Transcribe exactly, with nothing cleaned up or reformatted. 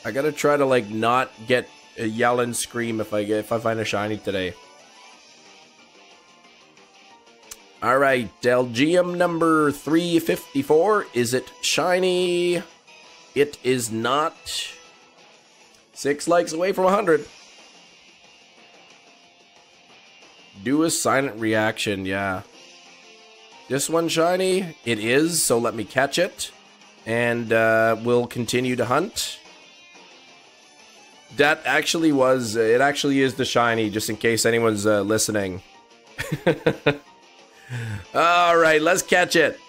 I gotta try to like not get a yell and scream if I get if I find a shiny today. All right, Elgyem number three fifty-four. Is it shiny? It is not. Six likes away from one hundred. Do a silent reaction, yeah. This one shiny? It is, so let me catch it. And uh, we'll continue to hunt. That actually was, it actually is the shiny, just in case anyone's uh, listening. Alright, let's catch it.